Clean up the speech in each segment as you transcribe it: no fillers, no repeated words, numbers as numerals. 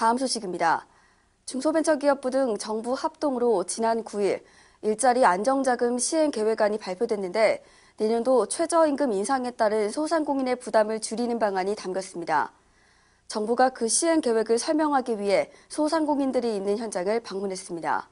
다음 소식입니다. 중소벤처기업부 등 정부 합동으로 지난 9일 일자리 안정자금 시행 계획안이 발표됐는데 내년도 최저임금 인상에 따른 소상공인의 부담을 줄이는 방안이 담겼습니다. 정부가 그 시행 계획을 설명하기 위해 소상공인들이 있는 현장을 방문했습니다.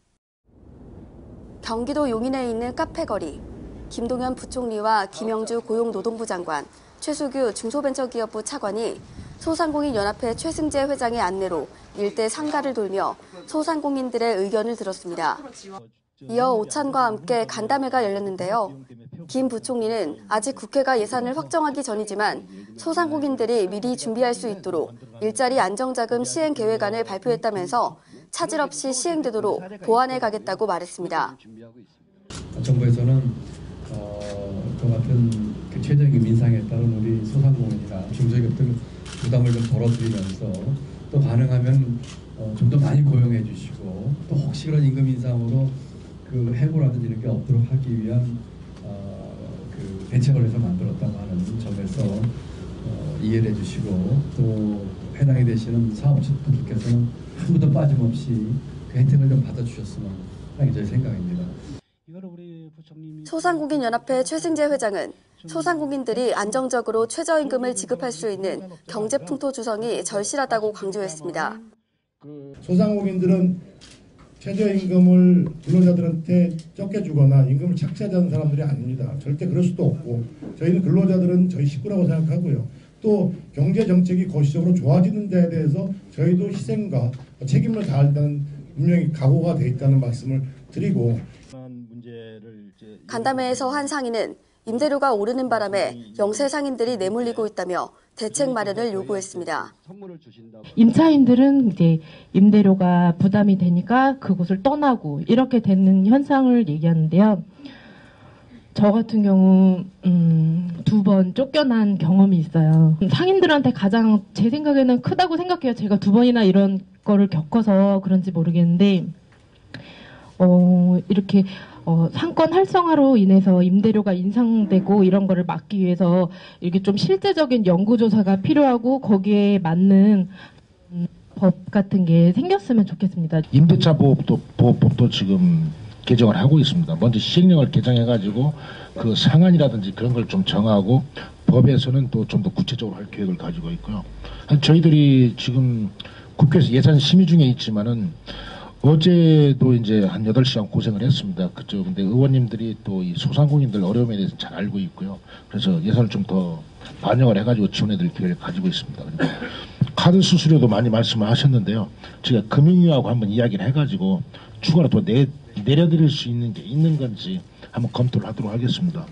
경기도 용인에 있는 카페거리. 김동연 부총리와 김영주 고용노동부 장관, 최수규 중소벤처기업부 차관이 소상공인연합회 최승재 회장의 안내로 일대 상가를 돌며 소상공인들의 의견을 들었습니다. 이어 오찬과 함께 간담회가 열렸는데요. 김 부총리는 아직 국회가 예산을 확정하기 전이지만 소상공인들이 미리 준비할 수 있도록 일자리 안정자금 시행 계획안을 발표했다면서 차질 없이 시행되도록 보완해 가겠다고 말했습니다. 정부에서는 그 같은 최저임금 인상에 따른 우리 소상공인이나 중소기업들 부담을 좀 덜어드리면서 또 가능하면 좀 더 많이 고용해 주시고 또 혹시 그런 임금 인상으로 그 해고라든지 이런 게 없도록 하기 위한 그 대책을 해서 만들었다고 하는 점에서 이해를 해주시고 또 해당이 되시는 사업주분들께서는 한 분도 빠짐없이 그 혜택을 좀 받아주셨으면 하는 게 저희 생각입니다. 소상공인연합회 최승재 회장은 소상공인들이 안정적으로 최저임금을 지급할 수 있는 경제풍토 조성이 절실하다고 강조했습니다. 소상공인들은 최저임금을 근로자들한테 적게 주거나 임금을 착취하자는 사람들이 아닙니다. 절대 그럴 수도 없고 저희는 근로자들은 저희 식구라고 생각하고요. 또 경제정책이 거시적으로 좋아지는 데에 대해서 저희도 희생과 책임을 다하는 분명히 각오가 돼 있다는 말씀을 드리고 간담회에서 한 상인은 임대료가 오르는 바람에 영세 상인들이 내몰리고 있다며 대책 마련을 요구했습니다. 임차인들은 이제 임대료가 부담이 되니까 그곳을 떠나고 이렇게 되는 현상을 얘기하는데요. 저 같은 경우 2번 쫓겨난 경험이 있어요. 상인들한테 가장 제 생각에는 크다고 생각해요. 제가 2번이나 이런 거를 겪어서 그런지 모르겠는데 이렇게 상권 활성화로 인해서 임대료가 인상되고 이런 거를 막기 위해서 이렇게 좀 실제적인 연구조사가 필요하고 거기에 맞는 법 같은 게 생겼으면 좋겠습니다. 임대차 보호법도 지금 개정을 하고 있습니다. 먼저 시행령을 개정해가지고 그 상한이라든지 그런 걸 좀 정하고 법에서는 또 좀 더 구체적으로 할 계획을 가지고 있고요. 저희들이 지금 국회에서 예산 심의 중에 있지만은 어제도 이제 한 8시간 고생을 했습니다. 그죠. 근데 의원님들이 또 이 소상공인들 어려움에 대해서 잘 알고 있고요. 그래서 예산을 좀 더 반영을 해가지고 지원해드릴 계획을 가지고 있습니다. 카드 수수료도 많이 말씀을 하셨는데요. 제가 금융위하고 한번 이야기를 해가지고 추가로 더 내려드릴 수 있는 게 있는 건지 한번 검토를 하도록 하겠습니다.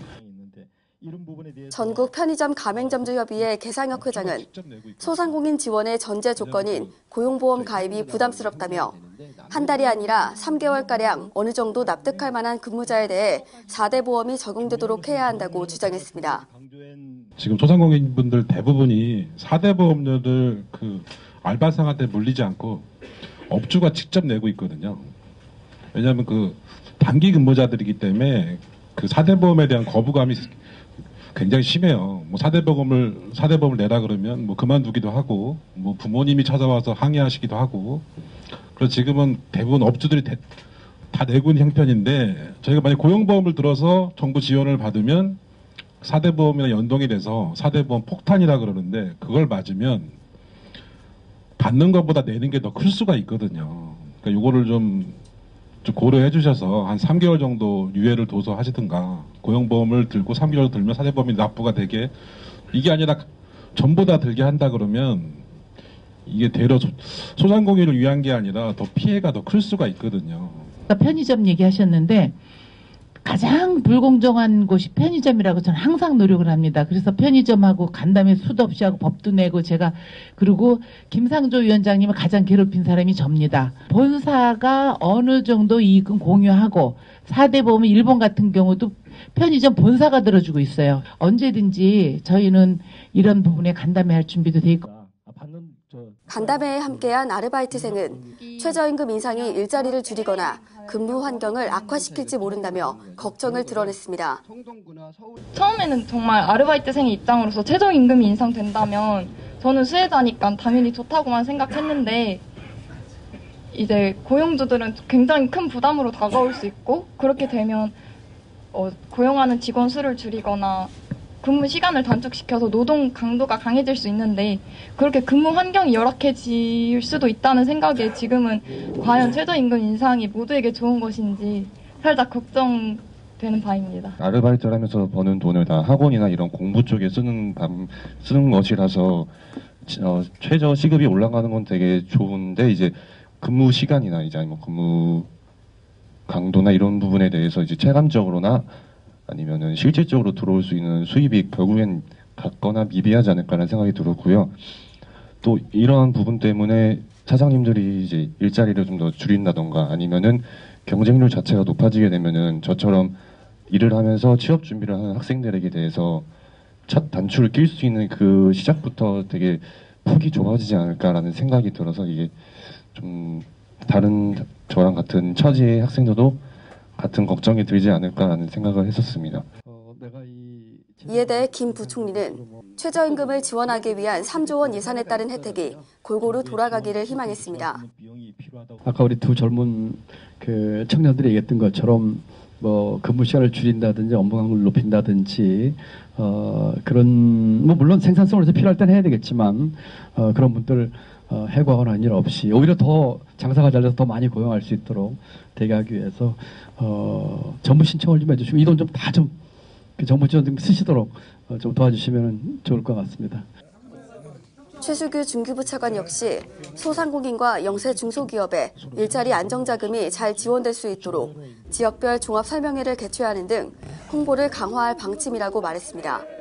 전국 편의점 가맹점주협의회 계상혁 회장은 소상공인 지원의 전제 조건인 고용보험 가입이 부담스럽다며 한 달이 아니라 3개월가량 어느 정도 납득할 만한 근무자에 대해 4대 보험이 적용되도록 해야 한다고 주장했습니다. 지금 소상공인분들 대부분이 4대 보험료를 그 알바상한테 물리지 않고 업주가 직접 내고 있거든요. 왜냐하면 그 단기 근무자들이기 때문에 그 4대 보험에 대한 거부감이 굉장히 심해요. 뭐 4대 보험을 내라 그러면 뭐 그만두기도 하고 뭐 부모님이 찾아와서 항의하시기도 하고. 그래서 지금은 대부분 업주들이 다 내고 있는 형편인데 저희가 만약 고용보험을 들어서 정부 지원을 받으면 4대 보험이랑 연동이 돼서 4대 보험 폭탄이라 그러는데 그걸 맞으면 받는 것보다 내는 게 더 클 수가 있거든요. 그러니까 요거를 좀 고려해 주셔서 한 3개월 정도 유예를 둬서 하시든가 고용보험을 들고 3개월 들면 4대 보험이 납부가 되게 이게 아니라 전부 다 들게 한다 그러면 이게 대려 소상공인을 위한 게 아니라 더 피해가 더 클 수가 있거든요. 편의점 얘기하셨는데 가장 불공정한 곳이 편의점이라고 저는 항상 노력을 합니다. 그래서 편의점하고 간담회 수도 없이 하고 법도 내고 제가 그리고 김상조 위원장님을 가장 괴롭힌 사람이 접니다. 본사가 어느 정도 이익은 공유하고 4대 보험은 일본 같은 경우도 편의점 본사가 들어주고 있어요. 언제든지 저희는 이런 부분에 간담회 할 준비도 돼 있고. 간담회에 함께한 아르바이트생은 최저임금 인상이 일자리를 줄이거나 근무 환경을 악화시킬지 모른다며 걱정을 드러냈습니다. 처음에는 정말 아르바이트생의 입장으로서 최저임금이 인상된다면 저는 수혜자니까 당연히 좋다고만 생각했는데 이제 고용주들은 굉장히 큰 부담으로 다가올 수 있고 그렇게 되면 고용하는 직원 수를 줄이거나 근무 시간을 단축시켜서 노동 강도가 강해질 수 있는데 그렇게 근무 환경이 열악해질 수도 있다는 생각에 지금은 과연 최저임금 인상이 모두에게 좋은 것인지 살짝 걱정되는 바입니다. 아르바이트를 하면서 버는 돈을 다 학원이나 이런 공부 쪽에 쓰는 것이라서 최저 시급이 올라가는 건 되게 좋은데 이제 근무 시간이나 이제 아니면 근무 강도나 이런 부분에 대해서 이제 체감적으로나 아니면은 실질적으로 들어올 수 있는 수입이 결국엔 같거나 미비하지 않을까라는 생각이 들었고요. 또 이런 부분 때문에 사장님들이 이제 일자리를 좀 더 줄인다던가 아니면은 경쟁률 자체가 높아지게 되면은 저처럼 일을 하면서 취업 준비를 하는 학생들에게 대해서 첫 단추를 낄 수 있는 그 시작부터 되게 폭이 좁아지지 않을까라는 생각이 들어서 이게 좀 다른 저랑 같은 처지의 학생들도 같은 걱정이 들지 않을까라는 생각을 했었습니다. 이에 대해 김 부총리는 최저임금을 지원하기 위한 3조 원 예산에 따른 혜택이 골고루 돌아가기를 희망했습니다. 아까 우리 두 젊은 그 청년들이 얘기했던 것처럼 뭐 근무 시간을 줄인다든지 업무 강도를 높인다든지 그런 뭐 물론 생산성을 위해서 필요할 때는 해야 되겠지만 그런 분들 해고하거나 일 없이 오히려 더 장사가 잘 돼서 더 많이 고용할 수 있도록 되게 하기 위해서 정부 신청을 좀 해주시고 이 돈 좀 다 좀 정부 지원 좀 쓰시도록 좀 도와주시면 좋을 것 같습니다. 최수규 중기부 차관 역시 소상공인과 영세 중소기업에 일자리 안정자금이 잘 지원될 수 있도록 지역별 종합설명회를 개최하는 등 홍보를 강화할 방침이라고 말했습니다.